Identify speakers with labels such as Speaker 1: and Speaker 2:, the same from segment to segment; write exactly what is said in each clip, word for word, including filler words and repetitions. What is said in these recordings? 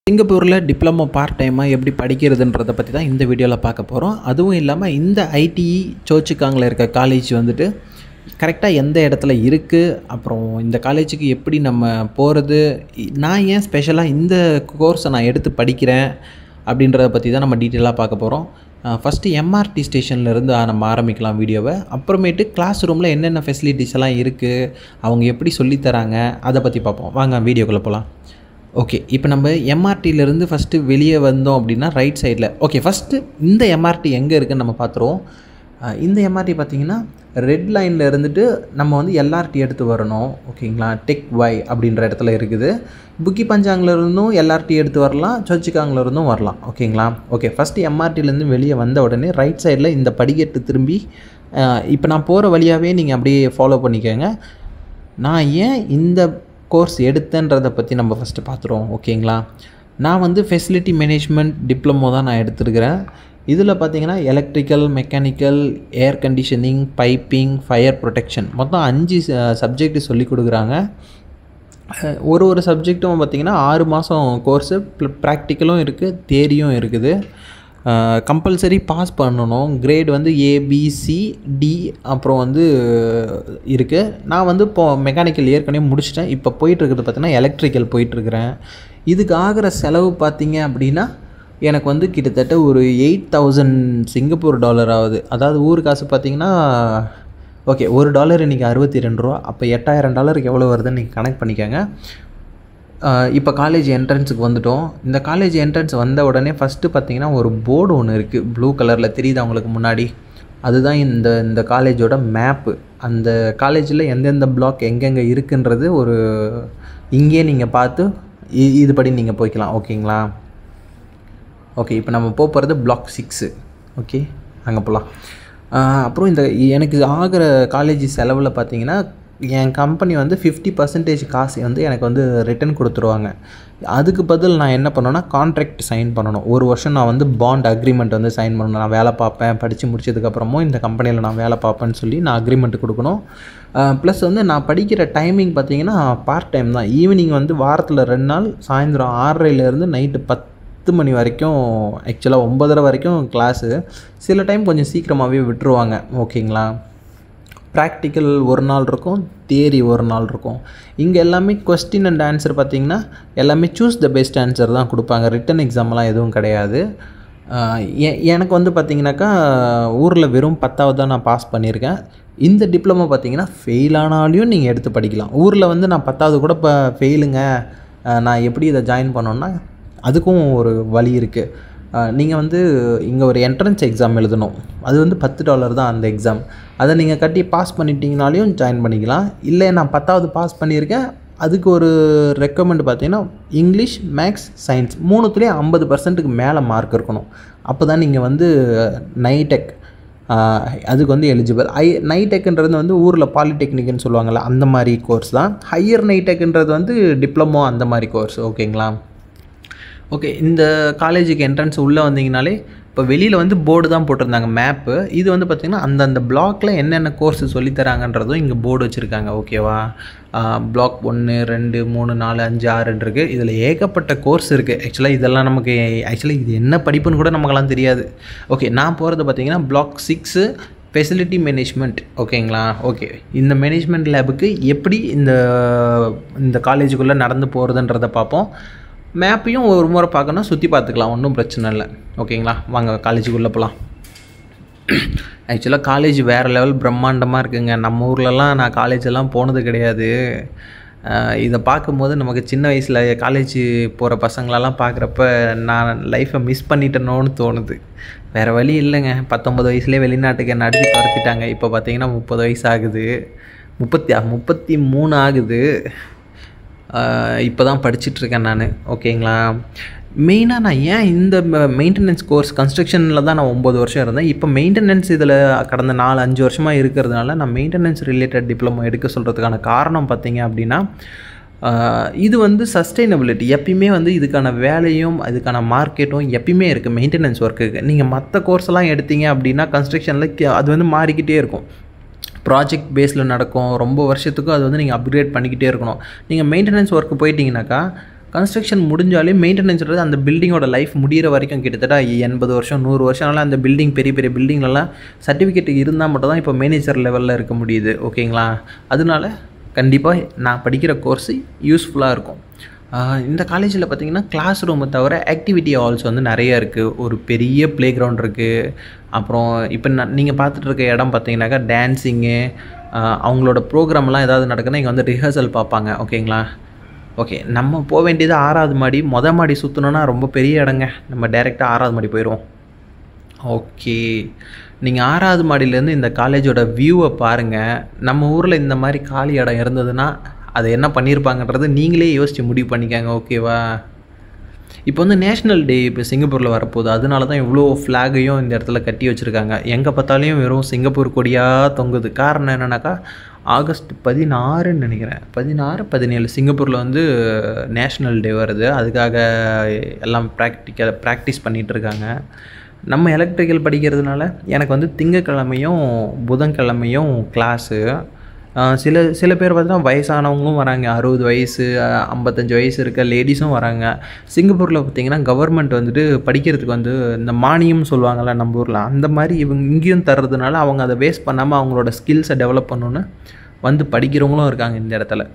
Speaker 1: சிங்கப்பூரில் diploma part டைமாக எப்படி படிக்கிறதுன்றதை பற்றி தான் இந்த வீடியோவில் பார்க்க போகிறோம். அதுவும் இல்லாமல் இந்த ஐடிஇ சோச்சிகாங்கில் இருக்க காலேஜ் வந்துட்டு கரெக்டாக எந்த இடத்துல இருக்குது, அப்புறம் இந்த காலேஜுக்கு எப்படி நம்ம போகிறது, நான் ஏன் ஸ்பெஷலாக இந்த கோர்ஸை நான் எடுத்து படிக்கிறேன் அப்படின்றத பற்றி தான் நம்ம டீட்டெயிலாக பார்க்க போகிறோம். ஃபஸ்ட்டு எம்ஆர்டி ஸ்டேஷன்லேருந்து நம்ம ஆரம்பிக்கலாம் வீடியோவை. அப்புறமேட்டு கிளாஸ் ரூமில் என்னென்ன ஃபெசிலிட்டிஸ் எல்லாம் இருக்குது, அவங்க எப்படி சொல்லித்தராங்க, அதை பற்றி பார்ப்போம். வாங்க வீடியோக்குள்ளே போகலாம். ஓகே, இப்போ நம்ம எம்ஆர்டியிலேருந்து ஃபஸ்ட்டு வெளியே வந்தோம் அப்படின்னா ரைட் சைடில். ஓகே, ஃபஸ்ட்டு இந்த எம்ஆர்டி எங்கே இருக்குதுன்னு நம்ம பார்த்துருவோம். இந்த எம்ஆர்டி பார்த்திங்கன்னா ரெட் லைனில் இருந்துட்டு நம்ம வந்து எல்ஆர்டி எடுத்து வரணும். ஓகேங்களா, டெக் ஒய் அப்படின்ற இடத்துல இருக்குது. புக்கி பஞ்சாங்கில் இருந்தும் எல்ஆர்டி எடுத்து வரலாம், சோச்சிகாங்கில் இருந்தும் வரலாம். ஓகேங்களா. ஓகே, ஃபஸ்ட்டு எம்ஆர்டிலேருந்து வெளியே வந்த உடனே ரைட் சைடில் இந்த படிக்கட்டு திரும்பி இப்போ நான் போகிற வழியாகவே நீங்கள் அப்படியே ஃபாலோ பண்ணிக்கோங்க. நான் ஏன் இந்த கோர்ஸ் எடுத்தேன்றதை பற்றி நம்ம ஃபஸ்ட்டு பார்த்துருவோம். ஓகேங்களா, நான் வந்து ஃபெசிலிட்டி மேனேஜ்மெண்ட் டிப்ளமோ தான் நான் எடுத்துருக்கிறேன். இதில் பார்த்திங்கன்னா electrical, mechanical, air conditioning, piping, fire protection மொத்தம் அஞ்சு சப்ஜெக்ட் சொல்லி கொடுக்குறாங்க. ஒரு ஒரு சப்ஜெக்ட்டும் பார்த்திங்கன்னா ஆறு மாதம் கோர்ஸு, ப்ராக்டிக்கலும் இருக்குது, தியரியும் இருக்குது. கம்பல்சரி பாஸ் பண்ணணும். கிரேட் வந்து ஏபிசி டி அப்புறம் வந்து இருக்குது. நான் வந்து இப்போது மெக்கானிக்கல் ஏற்கனவே முடிச்சிட்டேன். இப்போ போயிட்டுருக்கிறது பார்த்திங்கன்னா எலக்ட்ரிக்கல் போயிட்டுருக்கிறேன். இதுக்கு ஆகிற செலவு பார்த்திங்க அப்படின்னா எனக்கு வந்து கிட்டத்தட்ட ஒரு எயிட் தௌசண்ட் சிங்கப்பூர் டாலர் ஆகுது. அதாவது ஊர் காசு பார்த்திங்கன்னா ஓகே, ஒரு டாலர் இன்றைக்கி அறுபத்தி ரெண்டு ரூபா. அப்போ எட்டாயிரம் டாலருக்கு எவ்வளோ வருதுன்னு நீங்கள் கனெக்ட் பண்ணிக்கோங்க. இப்போ காலேஜ் என்ட்ரன்ஸுக்கு வந்துவிட்டோம். இந்த காலேஜ் என்ட்ரன்ஸ் வந்த உடனே ஃபஸ்ட்டு பார்த்திங்கன்னா ஒரு போர்டு ஒன்று இருக்குது, ப்ளூ கலரில் தெரியுது அவங்களுக்கு முன்னாடி. அதுதான் இந்த இந்த காலேஜோட மேப்பு. அந்த காலேஜில் எந்தெந்த பிளாக் எங்கெங்கே இருக்குன்றது ஒரு இங்கேயே நீங்கள் பார்த்து இதுபடி நீங்கள் போய்க்கலாம். ஓகேங்களா. ஓகே, இப்போ நம்ம போக போகிறது பிளாக் சிக்ஸு. ஓகே, அங்கே போகலாம். அப்புறம் இந்த எனக்கு ஆகிற காலேஜ் செலவில் பார்த்திங்கன்னா என் கம்பெனி வந்து ஃபிஃப்டி பர்சன்டேஜ் காசு வந்து எனக்கு வந்து ரிட்டன் கொடுத்துருவாங்க. அதுக்கு பதில் நான் என்ன பண்ணணுன்னா கான்ட்ராக்ட் சைன் பண்ணணும். ஒரு வருஷம் நான் வந்து பாண்ட் அக்ரிமெண்ட் வந்து சைன் பண்ணணும். நான் வேலை பார்ப்பேன், படித்து முடிச்சதுக்கப்புறமும் இந்த கம்பெனியில் நான் வேலை பார்ப்பேன்னு சொல்லி நான் அக்ரிமெண்ட் கொடுக்கணும். ப்ளஸ் வந்து நான் படிக்கிற டைமிங் பார்த்திங்கன்னா பார்ட் டைம் தான். ஈவினிங் வந்து வாரத்தில் ரெண்டு நாள் சாயந்தரம் ஆறரைலேருந்து நைட்டு பத்து பத்து மணி வரைக்கும், ஆக்சுவலாக ஒம்பதரை வரைக்கும் கிளாஸு. சில டைம் கொஞ்சம் சீக்கிரமாகவே விட்டுருவாங்க. ஓகேங்களா. ப்ராக்டிக்கல் ஒரு நாள் இருக்கும், தியரி ஒரு நாள் இருக்கும். இங்கே எல்லாமே கொஸ்டின் அண்ட் ஆன்சர் பார்த்திங்கன்னா எல்லாமே சூஸ் த பெஸ்ட் ஆன்சர் தான் கொடுப்பாங்க. ரிட்டன் எக்ஸாம்லாம் எதுவும் கிடையாது. எனக்கு வந்து பார்த்திங்கனாக்கா ஊரில் வெறும் பத்தாவது தான் நான் பாஸ் பண்ணியிருக்கேன். இந்த டிப்ளமோ பார்த்திங்கன்னா ஃபெயில் ஆனாலையும் நீங்கள் எடுத்து படிக்கலாம். ஊரில் வந்து நான் பத்தாவது கூட இப்போ ஃபெயிலுங்க, நான் எப்படி இதை ஜாயின் பண்ணோன்னா அதுக்கும் ஒரு வழி இருக்குது. நீங்கள் வந்து இங்கே ஒரு என்ட்ரன்ஸ் எக்ஸாம் எழுதணும். அது வந்து பத்து டாலர் தான் அந்த எக்ஸாம். அதை நீங்கள் கட்டி பாஸ் பண்ணிட்டீங்கனாலையும் ஜாயின் பண்ணிக்கலாம். இல்லை நான் பத்தாவது பாஸ் பண்ணியிருக்கேன், அதுக்கு ஒரு ரெக்கமெண்ட் பார்த்தீங்கன்னா இங்கிலீஷ், மேக்ஸ், சயின்ஸ் மூணுத்துலேயும் ஐம்பது பர்சன்ட்டுக்கு மேலே மார்க் இருக்கணும். அப்போ தான் நீங்கள் வந்து நைடெக் அதுக்கு வந்து எலிஜிபிள். ஐ நைடெக்குன்றது வந்து ஊரில் பாலிடெக்னிக்னு சொல்லுவாங்கள்ல, அந்த மாதிரி கோர்ஸ் தான். ஹையர் நைடெக்குன்றது வந்து டிப்ளமோ அந்த மாதிரி கோர்ஸ். ஓகேங்களா. ஓகே, இந்த காலேஜுக்கு என்ட்ரன்ஸ் உள்ளே வந்தீங்கனாலே இப்போ வெளியில் வந்து போர்டு தான் போட்டிருந்தாங்க, மேப்பு. இது வந்து பார்த்திங்கன்னா அந்தந்த பிளாக்கில் என்னென்ன கோர்ஸ் சொல்லித்தராங்கன்றதும் இங்கே போர்டு வச்சுருக்காங்க. ஓகேவா. பிளாக் ஒன்று, ரெண்டு, மூணு, நாலு, அஞ்சு, ஆறுன்னு இருக்குது. இதில் ஏகப்பட்ட கோர்ஸ் இருக்குது. ஆக்சுவலாக இதெல்லாம் நமக்கு ஆக்சுவலாக இது என்ன படிப்புன்னு கூட நமக்கெல்லாம் தெரியாது. ஓகே, நான் போகிறது பார்த்திங்கன்னா பிளாக் சிக்ஸு ஃபெசிலிட்டி மேனேஜ்மெண்ட். ஓகேங்களா. ஓகே, இந்த மேனேஜ்மெண்ட் லேபுக்கு எப்படி இந்த இந்த காலேஜுக்குள்ளே நடந்து போகிறதுன்றதை பார்ப்போம். மேப்பையும் ஒரு முறை பார்க்கணும், சுற்றி பார்த்துக்கலாம், ஒன்றும் பிரச்சனை இல்லை. ஓகேங்களா. வாங்க காலேஜுக்குள்ளே போகலாம். ஆக்சுவலாக காலேஜ் வேறு லெவல் பிரம்மாண்டமாக இருக்குங்க. நம்ம ஊர்லலாம் நான் காலேஜெல்லாம் போனது கிடையாது. இதை பார்க்கும்போது நமக்கு சின்ன வயசில் காலேஜ் போகிற பசங்களெல்லாம் பார்க்குறப்ப நான் லைஃப்பை மிஸ் பண்ணிட்டேனோன்னு தோணுது. வேறு வழி இல்லைங்க. பத்தொம்பது வயசுலேயே வெளிநாட்டுக்கு என்ன அடித்து துரத்திட்டாங்க. இப்போ பார்த்திங்கன்னா முப்பது வயசு ஆகுது, முப்பத்தி முப்பத்தி மூணு ஆகுது. இப்போ தான் படிச்சுட்ருக்கேன் நான். ஓகேங்களா. மெயினாக நான் ஏன் இந்த மெயின்டெனன்ஸ் கோர்ஸ், கன்ஸ்ட்ரக்ஷனில் தான் நான் ஒம்பது வருஷம் இருந்தேன். இப்போ மெயின்டெனன்ஸ் இதில் கடந்த நாலு அஞ்சு வருஷமாக இருக்கிறதுனால நான் மெயின்டெனன்ஸ் ரிலேட்டட் டிப்ளமோ எடுக்க சொல்கிறதுக்கான காரணம் பார்த்திங்க அப்படின்னா இது வந்து சஸ்டைனபிலிட்டி. எப்பயுமே வந்து இதுக்கான வேலையும் அதுக்கான மார்க்கெட்டும் எப்பயுமே இருக்குது மெயின்டெனன்ஸ் ஒர்க்குக்கு. நீங்கள் மற்ற கோர்ஸ்லாம் எடுத்தீங்க அப்படின்னா கன்ஸ்ட்ரக்ஷனில் அது வந்து மாறிக்கிட்டே இருக்கும். ப்ராஜெக்ட் பேஸில் நடக்கும். ரொம்ப வருஷத்துக்கும் அது வந்து நீங்கள் அப்கிரேட் பண்ணிக்கிட்டே இருக்கணும். நீங்கள் மெயின்டெனன்ஸ் ஒர்க்கு போயிட்டீங்கன்னாக்கா கன்ஸ்ட்ரக்ஷன் முடிஞ்சாலே மெயின்டெனன்ஸ்ன்றது அந்த பில்டிங்கோட லைஃப் முடிகிற வரைக்கும் கிட்டத்தட்ட எண்பது வருஷம் நூறு வருஷம்னால அந்த பில்டிங் பெரிய பெரிய பில்டிங்லலாம் சர்டிஃபிகேட் இருந்தால் மட்டும் தான் இப்போ மேனேஜர் லெவலில் இருக்க முடியுது. ஓகேங்களா? அதனால கண்டிப்பாக நான் படிக்கிற கோர்ஸு யூஸ்ஃபுல்லாக இருக்கும். இந்த காலேஜில் பார்த்திங்கன்னா கிளாஸ் ரூமை தவிர ஆக்டிவிட்டி ஹால்ஸ் வந்து நிறைய இருக்குது. ஒரு பெரிய ப்ளே கிரவுண்ட் இருக்குது. அப்புறம் இப்போ நான் நீங்கள் பார்த்துட்டு இருக்க இடம் பார்த்தீங்கன்னாக்கா டான்ஸிங்கு, அவங்களோட ப்ரோக்ராம்லாம் ஏதாவது நடக்குதுன்னா இங்கே வந்து ரிஹர்சல் பார்ப்பாங்க. ஓகேங்களா? ஓகே, நம்ம போக வேண்டியது ஆறாவது மாடி. மொதல் மாடி சுற்றணுன்னா ரொம்ப பெரிய இடங்க. நம்ம டைரெக்டாக ஆறாவது மாடி போயிடுவோம். ஓகே, நீங்கள் ஆறாவது மாடியிலேருந்து இந்த காலேஜோட வியூவை பாருங்கள். நம்ம ஊரில் இந்த மாதிரி காலி இடம் இருந்ததுன்னா அதை என்ன பண்ணியிருப்பாங்கன்றது நீங்களே யோசித்து முடிவு பண்ணிக்காங்க. ஓகேவா? இப்போ வந்து நேஷ்னல் டே இப்போ சிங்கப்பூரில் வரப்போகுது. அதனால தான் இவ்வளோ ஃப்ளாகையும் இந்த இடத்துல கட்டி வச்சுருக்காங்க. எங்கே பார்த்தாலையும் வெறும் சிங்கப்பூர் கொடியாக தொங்குது. காரணம் என்னென்னாக்கா ஆகஸ்ட் பதினாறுன்னு நினைக்கிறேன், பதினாறு பதினேழு சிங்கப்பூரில் வந்து நேஷ்னல் டே வருது. அதுக்காக எல்லாம் ப்ராக்டிக்கல் ப்ராக்டிஸ் பண்ணிகிட்ருக்காங்க. நம்ம எலக்ட்ரிக்கல் படிக்கிறதுனால எனக்கு வந்து திங்கக்கிழமையும் புதன்கிழமையும் கிளாஸு. சில சில பேர் பார்த்தீங்கன்னா வயசானவங்களும் வராங்க. அறுபது வயசு ஐம்பத்தஞ்சு வயசு இருக்க லேடிஸும் வராங்க. சிங்கப்பூரில் பார்த்திங்கன்னா கவர்மெண்ட் வந்துட்டு படிக்கிறதுக்கு வந்து இந்த மானியம் சொல்லுவாங்கள்ல நம்ம ஊரில், அந்த மாதிரி இவங்க இங்கேயும் தர்றதுனால அவங்க அதை வேஸ்ட் பண்ணாமல் அவங்களோட ஸ்கில்ஸை டெவலப் பண்ணணுன்னு வந்து படிக்கிறவங்களும் இருக்காங்க இந்த இடத்துல.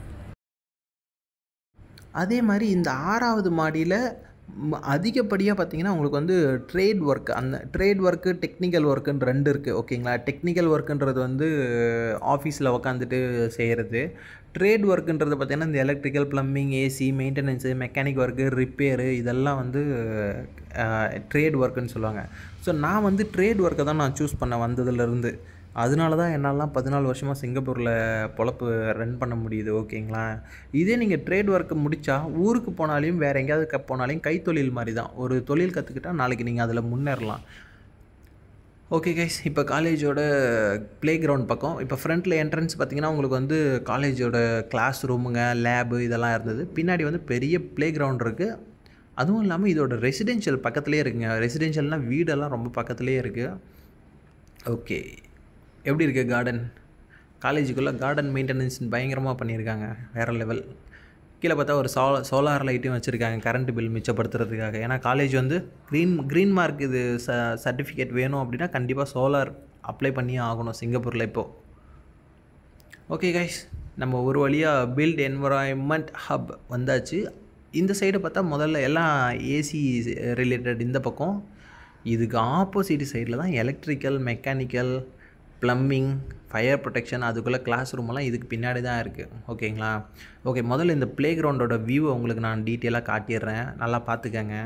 Speaker 1: அதே மாதிரி இந்த ஆறாவது மாடியில் அதிகப்படியாக பார்த்திங்கன்னா உங்களுக்கு வந்து ட்ரேட் ஒர்க், அந்த ட்ரேட் ஒர்க்கு டெக்னிக்கல் ஒர்க்குன்னு ரெண்டு இருக்குது. ஓகேங்களா? டெக்னிக்கல் ஒர்க்குன்றது வந்து ஆஃபீஸில் உக்காந்துட்டு செய்கிறது. ட்ரேட் ஒர்க்குன்றது பார்த்திங்கன்னா இந்த electrical, plumbing, AC, maintenance, mechanic work, repair, இதெல்லாம் வந்து ட்ரேட் ஒர்க்குன்னு சொல்லுவாங்க. ஸோ நான் வந்து ட்ரேட் ஒர்க்கை தான் நான் சூஸ் பண்ண வந்ததுலேருந்து. அதனால தான் என்னாலாம் பதினாலு வருஷமாக சிங்கப்பூரில் பொழப்பு ரன் பண்ண முடியுது. ஓகேங்களா? இதே நீங்கள் ட்ரேட் ஒர்க்கு முடித்தா ஊருக்கு போனாலையும் வேறு எங்கேயாவது க போனாலையும் கைத்தொழில் மாதிரி தான். ஒரு தொழில் கற்றுக்கிட்டால் நாளைக்கு நீங்கள் அதில் முன்னேறலாம். ஓகே கைஸ், இப்போ காலேஜோட ப்ளே கிரவுண்ட் பக்கம் இப்போ ஃப்ரண்ட்டில் என்ட்ரன்ஸ் பார்த்திங்கன்னா உங்களுக்கு வந்து காலேஜோட கிளாஸ் ரூமுங்க, லேபு இதெல்லாம் இருந்தது. பின்னாடி வந்து பெரிய ப்ளே கிரவுண்ட் இருக்குது. அதுவும் இல்லாமல் இதோட ரெசிடென்ஷியல் பக்கத்துலேயே இருக்குங்க. ரெசிடென்ஷியல்னால் வீடெல்லாம் ரொம்ப பக்கத்துலேயே இருக்குது. ஓகே, எப்படி இருக்குது கார்டன்? காலேஜுக்குள்ளே கார்டன் மெயின்டெனன்ஸ் பயங்கரமாக பண்ணியிருக்காங்க, வேறு லெவல். கீழே பார்த்தா ஒரு சோ சோலார் லைட்டும் வச்சுருக்காங்க கரண்ட் பில் மிச்சப்படுத்துறதுக்காக. ஏன்னா காலேஜ் வந்து க்ரீன் க்ரீன் மார்க் இது ச சர்டிஃபிகேட் வேணும் அப்படின்னா கண்டிப்பாக சோலார் அப்ளை பண்ணியே ஆகணும் சிங்கப்பூரில் இப்போது. ஓகே கைஸ், நம்ம ஒரு வழியாக பில்ட் என்வரான்மெண்ட் ஹப் வந்தாச்சு. இந்த சைடு பார்த்தா முதல்ல எல்லாம் ஏசி ரிலேட்டட் இந்த பக்கம். இதுக்கு ஆப்போசிட் சைடில் தான் electrical, mechanical, plumbing, fire protection, அதுக்குள்ளே கிளாஸ் ரூமெல்லாம் இதுக்கு பின்னாடி தான் இருக்குது. ஓகேங்களா? ஓகே, முதல்ல இந்த ப்ளே கிரவுண்டோட வியூவை உங்களுக்கு நான் டீட்டெயிலாக காட்டிடுறேன், நல்லா பார்த்துக்கங்க.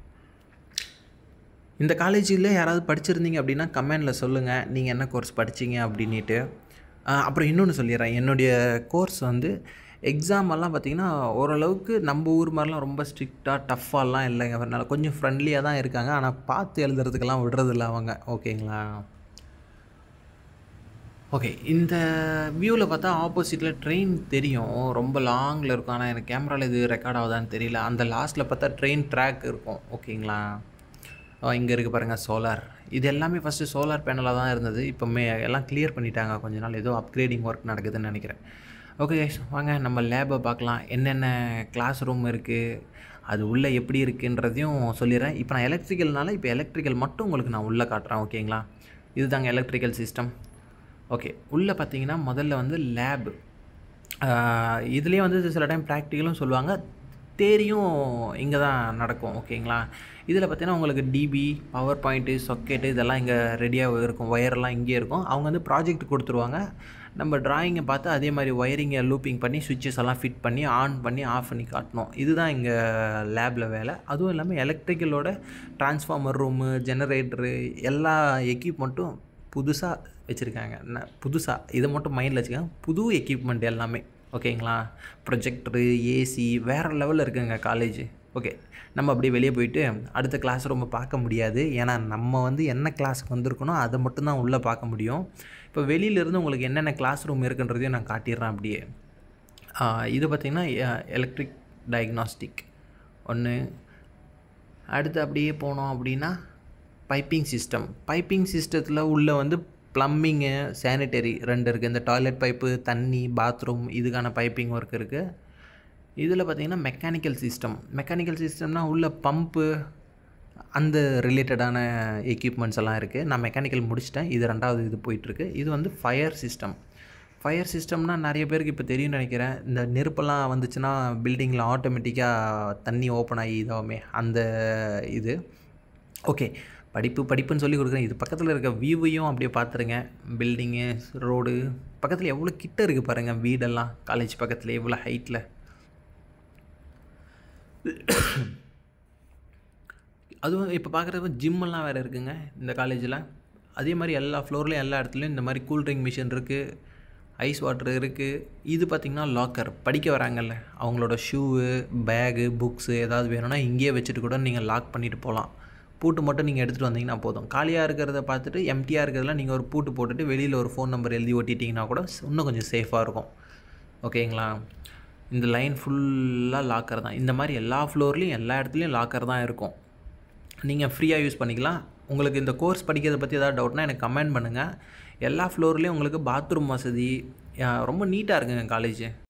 Speaker 1: இந்த காலேஜில் யாராவது படிச்சிருந்தீங்க அப்படின்னா கமெண்டில் சொல்லுங்கள் நீங்கள் என்ன கோர்ஸ் படிச்சிங்க அப்படின்ட்டு. அப்புறம் இன்னொன்று சொல்லிடுறேன், என்னுடைய கோர்ஸ் வந்து எக்ஸாம் எல்லாம் பார்த்திங்கன்னா ஓரளவுக்கு நம்ம ஊர் மாதிரிலாம் ரொம்ப ஸ்ட்ரிக்டாக டஃப்பாலாம் இல்லைங்க. அதனால் கொஞ்சம் ஃப்ரெண்ட்லியாக தான் இருக்காங்க. ஆனால் பார்த்து எழுதுறதுக்கெல்லாம் விடுறதில்ல அவங்க. ஓகேங்களா? ஓகே, இந்த வியூவில் பார்த்தா ஆப்போசிட்டில் ட்ரெயின் தெரியும், ரொம்ப லாங்கில் இருக்கும். ஆனால் எனக்கு கேமராவில் இது ரெக்கார்ட் ஆகுதான்னு தெரியல. அந்த லாஸ்ட்டில் பார்த்தா ட்ரெயின் ட்ராக் இருக்கும். ஓகேங்களா? இங்கே இருக்குது பாருங்கள் சோலார். இது எல்லாமே ஃபஸ்ட்டு சோலார் பேனலாக தான் இருந்தது. இப்போ மே எல்லாம் கிளியர் பண்ணிட்டாங்க. கொஞ்ச நாள் ஏதோ அப்கிரேடிங் ஒர்க் நடக்குதுன்னு நினைக்கிறேன். ஓகே கைஸ், வாங்க நம்ம லேபை பார்க்கலாம். என்னென்ன கிளாஸ் ரூம் இருக்குது, அது உள்ளே எப்படி இருக்குன்றதையும் சொல்லிடுறேன். இப்போ நான் எலக்ட்ரிக்கல்னால இப்போ எலக்ட்ரிக்கல் மட்டும் உங்களுக்கு நான் உள்ளே காட்டுறேன். ஓகேங்களா? இது தாங்க எலக்ட்ரிக்கல் சிஸ்டம். ஓகே, உள்ளே பார்த்தீங்கன்னா முதல்ல வந்து லேபு. இதுலேயே வந்து சில டைம் ப்ராக்டிக்கலும் சொல்லுவாங்க, தேரியும் இங்கே தான் நடக்கும். ஓகேங்களா? இதில் பார்த்தீங்கன்னா உங்களுக்கு டிபி, பவர் பாயிண்ட்டு, சொக்கெட்டு இதெல்லாம் இங்கே ரெடியாக இருக்கும். ஒயரெல்லாம் இங்கே இருக்கும். அவங்க வந்து ப்ராஜெக்ட் கொடுத்துருவாங்க. நம்ம ட்ராயிங்கை பார்த்து அதே மாதிரி ஒயரிங்கை லூப்பிங் பண்ணி சுவிட்சஸ் எல்லாம் ஃபிட் பண்ணி ஆன் பண்ணி ஆஃப் பண்ணி காட்டணும். இதுதான் இங்கே லேபில் வேலை. அதுவும் இல்லாமல் எலக்ட்ரிக்கலோட டிரான்ஸ்ஃபார்மர் ரூமு, ஜெனரேட்டரு எல்லா எக்யூப்மெண்ட்டும் புதுசாக வச்சுருக்காங்க. புதுசாக இதை மட்டும் மைண்டில் வச்சுக்கோங்க, புது எக்யூப்மெண்ட் எல்லாமே. ஓகேங்களா? ப்ரொஜெக்டரு, ஏசி வேறு லெவலில் இருக்குங்க காலேஜ். ஓகே, நம்ம அப்படியே வெளியே போயிட்டு அடுத்த கிளாஸ் ரூமை பார்க்க முடியாது. ஏன்னா நம்ம வந்து என்ன கிளாஸுக்கு வந்திருக்கணும் அதை மட்டும்தான் உள்ளே பார்க்க முடியும். இப்போ வெளியிலேருந்து உங்களுக்கு என்னென்ன கிளாஸ் ரூம் இருக்குன்றதையும் நான் காட்டிடுறேன் அப்படியே. இது பார்த்திங்கன்னா எலக்ட்ரிக் டயக்னாஸ்டிக் ஒன்று. அடுத்து அப்படியே போனோம் அப்படின்னா பைப்பிங் சிஸ்டம். பைப்பிங் சிஸ்டத்தில் உள்ளே வந்து ப்ளம்பிங்கு, சானிட்டரி ரெண்டு இருக்குது. இந்த டாய்லெட் பைப்பு, தண்ணி, பாத்ரூம் இதுக்கான பைப்பிங் ஒர்க் இருக்குது. இதில் பார்த்திங்கன்னா மெக்கானிக்கல் சிஸ்டம் மெக்கானிக்கல் சிஸ்டம்னால் உள்ள பம்பு அந்த ரிலேட்டடான எக்யூப்மெண்ட்ஸ் எல்லாம் இருக்குது. நான் மெக்கானிக்கல் முடிச்சிட்டேன். இது ரெண்டாவது இது போயிட்டுருக்கு. இது வந்து ஃபயர் சிஸ்டம். ஃபயர் சிஸ்டம்னால் நிறைய பேருக்கு இப்போ தெரியும்னு நினைக்கிறேன். இந்த நெருப்பெல்லாம் வந்துச்சுன்னா பில்டிங்கில் ஆட்டோமேட்டிக்காக தண்ணி ஓப்பன் ஆகி இதாகுமே அந்த இது. ஓகே, படிப்பு படிப்புன்னு சொல்லி கொடுக்குறேன். இது பக்கத்தில் இருக்க வியூவையும் அப்படியே பார்த்துருங்க. பில்டிங்கு, ரோடு பக்கத்தில் எவ்வளோ கிட்ட இருக்குது பாருங்கள். வீடெல்லாம் காலேஜ் பக்கத்தில் எவ்வளோ ஹைட்டில். அதுவும் இப்போ பார்க்குறது ஜிம்மெல்லாம் வேறு இருக்குங்க இந்த காலேஜில். அதே மாதிரி எல்லா ஃப்ளோர்லேயும் எல்லா இடத்துலையும் இந்த மாதிரி கூல்ட்ரிங்க் மிஷின் இருக்குது, ஐஸ் வாட்டர் இருக்குது. இது பார்த்திங்கன்னா லாக்கர். படிக்க வராங்கல்ல, அவங்களோட ஷூவு, பேகு, புக்ஸு ஏதாவது வேணும்னா இங்கேயே வச்சுட்டு கூட நீங்கள் லாக் பண்ணிவிட்டு போகலாம். பூட்டு மட்டும் நீங்கள் எடுத்துகிட்டு வந்தீங்கன்னா போதும். காலியாக இருக்கிறத பார்த்துட்டு எம்டியாக இருக்கிறதுலாம் நீங்கள் ஒரு பூட்டு போட்டுட்டு வெளியில் ஒரு ஃபோன் நம்பர் எழுதி ஒட்டிட்டிங்கன்னா கூட இன்னும் கொஞ்சம் சேஃபாக இருக்கும். ஓகேங்களா? இந்த லைன் ஃபுல்லாக லாக்கர் தான். இந்த மாதிரி எல்லா ஃப்ளோர்லேயும் எல்லா இடத்துலையும் லாக்கர் தான் இருக்கும். நீங்கள் ஃப்ரீயாக யூஸ் பண்ணிக்கலாம். உங்களுக்கு இந்த கோர்ஸ் படிக்கிறத பற்றி ஏதாவது டவுட்னா எனக்கு கமெண்ட் பண்ணுங்கள். எல்லா ஃப்ளோர்லேயும் உங்களுக்கு பாத்ரூம் வசதி ரொம்ப நீட்டாக இருக்குங்க காலேஜு.